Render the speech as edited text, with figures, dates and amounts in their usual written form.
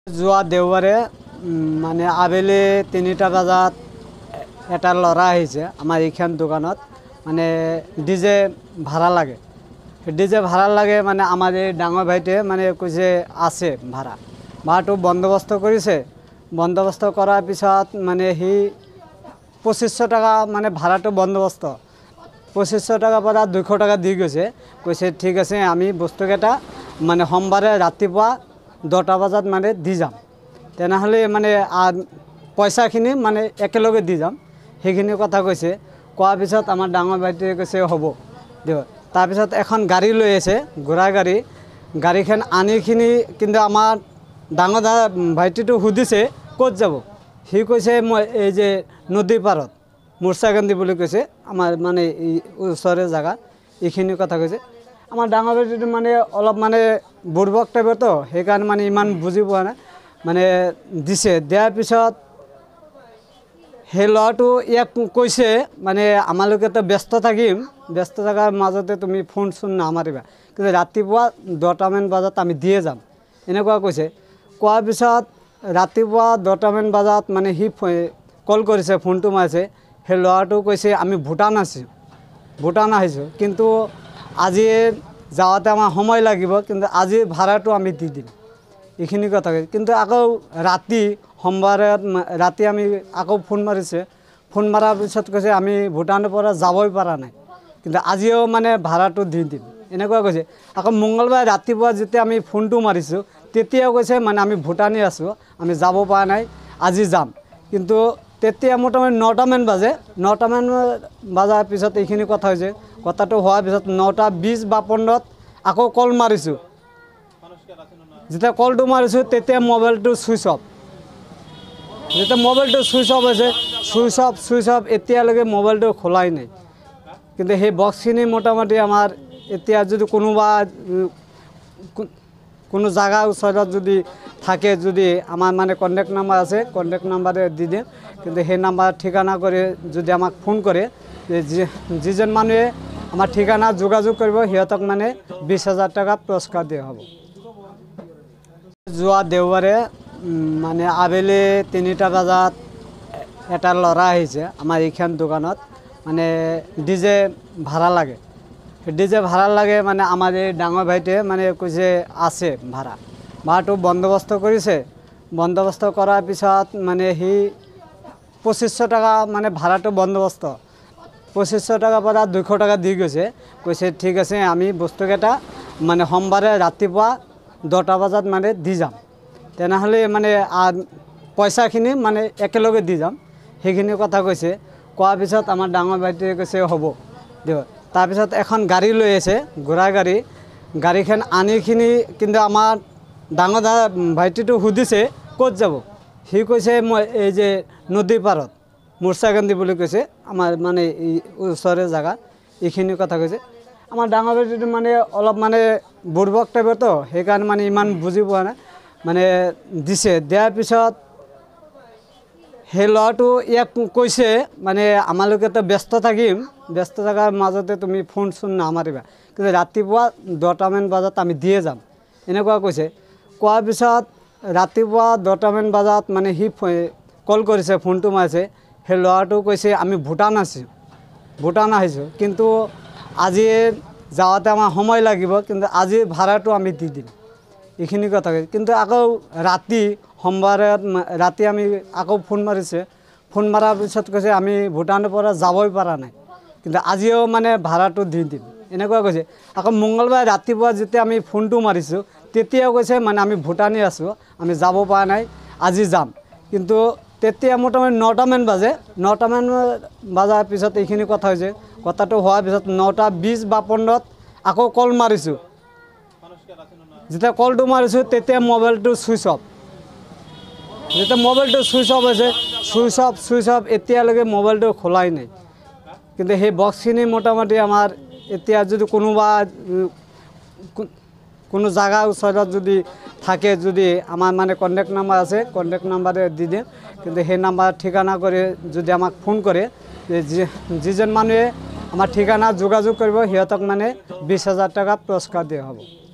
যোৱা দেওবাৰে মানে আবেলি ৩টা বজাত এটা ল'ৰা আহিছে আমাৰ এইখন দোকানত মানে ডিজে ভাড়া লাগে। ডিজে ভাড়া লাগে মানে আমাৰ এই ডাঙৰ ভাইটিয়ে মানে কৈছে আছে ভাড়াটো বন্দোবস্ত কৰিছে। বন্দোবস্ত কৰাৰ পিছত মানে সি ২৫০০ টকা মানে ভাড়াটো বন্দোবস্ত ২৫০০ টকাৰ পৰা ২০০ টকা দি গৈছে। কৈছে ঠিক আছে আমি বস্তুকেইটা মানে সোমবাৰে ৰাতিপুৱা 10টা বজাত মানে দি যাম, তেনেহ'লে মানে পইচাখিনি মানে একেলগে দি যাম, সেইখিনি কথা কৈছে। কোৱাৰ পিছত আমাৰ ডাঙৰ ভাইটিয়ে কৈছে হ'ব দিয়ক। তাৰপিছত এখন গাড়ী লৈ আছে, ঘোঁৰা গাড়ীখন আনিখিনি কিন্তু আমাৰ ডাঙৰ ভাইটিটো সুধিছে ক'ত যাব। সি কৈছে মই এই যে নদীৰ পাৰত মূৰ্চাগান্ধী বুলি কৈছে, আমাৰ মানে এই ওচৰৰে জেগা, এইখিনি কথা কৈছে। আমাৰ ডাঙৰ ভাইটিটো মানে অলপ মানে বুৰ্বক টাইপৰতো, সেইকাৰণে মানে ইমান বুজি পোৱা নাই, মানে দিয়াৰ পিছত সেই ল'ৰাটো ইয়াক কৈছে মানে আমালোকেতো ব্যস্ত থাকিম, ব্যস্ত থকাৰ মাজতে তুমি ফোন নামাৰিবা, কিন্তু ৰাতিপুৱা 10টামান বজাত আমি দিয়ে যাম, এনেকুৱা কৈছে। কোৱাৰ পিছত ৰাতিপুৱা 10টামান বজাত মানে সি কল কৰিছে, ফোনটো মাৰিছে। সেই ল'ৰাটো কৈছে আমি ভূটান আহিছোঁ, কিন্তু আজি যাওঁতে আমাৰ সময় লাগিব, কিন্তু আজি ভাড়াটো আমি দি দিম, এইখিনি কথা কৈছে। কিন্তু আকৌ সোমবাৰে ৰাতি আমি আকৌ ফোন মাৰিছে, ফোন মৰাৰ পিছত কৈছে আমি ভূটানৰ পৰা যাবই পৰা নাই, কিন্তু আজিও মানে ভাড়াটো দি দিম, এনেকুৱা কৈছে। আকৌ মঙলবাৰে ৰাতিপুৱা যেতিয়া আমি ফোনটো মাৰিছোঁ তেতিয়াও কৈছে মানে আমি ভূটানেই আছোঁ, আমি যাব পৰা নাই, আজি যাম। কিন্তু তেতিয়া মোটামুটি 9টামান বাজে, 9টামান বজাৰ পিছত এইখিনি কথা হৈছে। কথাটো হোৱাৰ পিছত 9:20 বা 15ত আকৌ কল মাৰিছোঁ। যেতিয়া কলটো মাৰিছোঁ তেতিয়া মোবাইলটো ছুইচ অফ। যেতিয়া মোবাইলটো ছুইচ অফ হৈছে, ছুইচ অফ এতিয়ালৈকে মোবাইলটো খোলাই নাই। কিন্তু সেই বক্সখিনি মোটামুটি আমাৰ এতিয়া যদি কোনোবা কোনো জাগা ওচৰত যদি থাকে, যদি আমাৰ মানে কণ্টেক্ট নাম্বাৰ আছে, কণ্টেক্ট নাম্বাৰে দি দিম, কিন্তু সেই নাম্বাৰ ঠিকনা কৰি যদি আমাক ফোন কৰে, যিজন মানুহে আমাৰ ঠিকনা যোগাযোগ কৰিব সিহঁতক মানে 20,000 টকা পুৰস্কাৰ দিয়া হ'ব। যোৱা দেওবাৰে মানে আবেলি 3টা বজাত এটা ল'ৰা আহিছে আমাৰ এইখন দোকানত মানে ডিজে ভাড়া লাগে। ডিজে ভাড়া লাগে মানে আমাৰ এই ডাঙৰ ভাইটিয়ে মানে কৈছে আছে ভাড়াটো বন্দোবস্ত কৰিছে। বন্দোবস্ত কৰাৰ পিছত মানে সি ২৫০০ টকা মানে ভাড়াটো বন্দোবস্ত ২৫০০ টকাৰ পৰা ২০০ টকা দি গৈছে। কৈছে ঠিক আছে আমি বস্তুকেইটা মানে সোমবাৰে ৰাতিপুৱা 10টা বজাত মানে দি যাম, তেনেহ'লে মানে পইচাখিনি মানে একেলগে দি যাম, সেইখিনি কথা কৈছে। কোৱাৰ পিছত আমাৰ ডাঙৰ ভাইটিয়ে কৈছে হ'ব দিয়ক। তাৰপিছত এখন গাড়ী লৈ আছে, ঘোঁৰা গাড়ীখন আনিখিনি কিন্তু আমাৰ ডাঙৰ ভাইটিটো সুধিছে ক'ত যাব। সি কৈছে মই এই যে নদীৰ পাৰত মূৰ্চাগান্ধী বুলি কৈছে, আমাৰ মানে এই ওচৰৰে জেগা, এইখিনি কথা কৈছে। আমাৰ ডাঙৰ ভাইটিটো মানে অলপ মানে বুৰ্বক টাইপৰতো, সেইকাৰণে মানে ইমান বুজি পোৱা নাই, মানে দিয়াৰ পিছত সেই ল'ৰাটো ইয়াক কৈছে মানে আমালোকেতো ব্যস্ত থাকিম, ব্যস্ত থকাৰ মাজতে তুমি ফোন নামাৰিবা, কিন্তু ৰাতিপুৱা 10টামান বজাত আমি দিয়ে যাম, এনেকুৱা কৈছে। কোৱাৰ পিছত ৰাতিপুৱা 10টামান বজাত মানে সি কল কৰিছে, ফোনটো মাৰিছে। সেই ল'ৰাটো কৈছে আমি ভূটান আহিছোঁ, কিন্তু আজি যাওঁতে আমাৰ সময় লাগিব, কিন্তু আজি ভাড়াটো আমি দি দিম, এইখিনি কথা কৈছে। কিন্তু আকৌ সোমবাৰে ৰাতি আমি আকৌ ফোন মাৰিছে, ফোন মৰাৰ পিছত কৈছে আমি ভূটানৰ পৰা যাবই পৰা নাই, কিন্তু আজিও মানে ভাড়াটো দি দিম, এনেকুৱা কৈছে। আকৌ মঙলবাৰে ৰাতিপুৱা যেতিয়া আমি ফোনটো মাৰিছোঁ তেতিয়াও কৈছে মানে আমি ভূটানেই আছোঁ, আমি যাব পৰা নাই, আজি যাম। কিন্তু তেতিয়া মোটামুটি 9টামান বাজে, 9টামান বজাৰ পিছত এইখিনি কথা হৈছে। কথাটো হোৱাৰ পিছত 9:20 বা 15ত আকৌ কল মাৰিছোঁ। যেতিয়া কলটো মাৰিছোঁ তেতিয়া মোবাইলটো ছুইচ অফ। যেতিয়া মোবাইলটো ছুইচ অফ হৈছে, ছুইচ অফ এতিয়ালৈকে মোবাইলটো খোলাই নাই, কিন্তু সেই বক্সখিনি মোটামুটি আমাৰ এতিয়া যদি কোনোবা কোনো জাগা ওচৰত যদি থাকে, যদি আমাৰ মানে কণ্টেক্ট নাম্বাৰ আছে, কণ্টেক্ট নাম্বাৰে দি দিম, কিন্তু সেই নাম্বাৰ ঠিকনা কৰি যদি আমাক ফোন কৰে, যিজন মানুহে আমাৰ ঠিকনা যোগাযোগ কৰিব সিহঁতক মানে 20,000 টকা পুৰস্কাৰ দিয়া হ'ব।